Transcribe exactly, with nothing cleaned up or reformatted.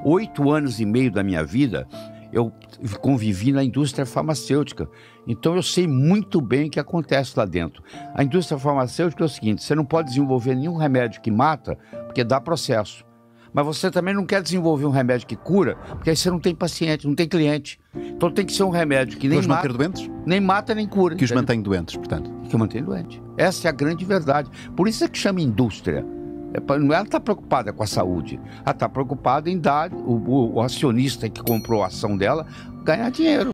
Oito anos e meio da minha vida, eu convivi na indústria farmacêutica. Então eu sei muito bem o que acontece lá dentro. A indústria farmacêutica é o seguinte: você não pode desenvolver nenhum remédio que mata, porque dá processo. Mas você também não quer desenvolver um remédio que cura, porque aí você não tem paciente, não tem cliente. Então tem que ser um remédio que nem Os mata, manter doentes? nem mata nem cura. Que os entendeu? mantém doentes, portanto. Que mantém doente. Essa é a grande verdade. Por isso é que chama indústria. É pra- Ela está preocupada com a saúde. Ela está preocupada em dar o, o, o acionista que comprou a ação dela ganhar dinheiro.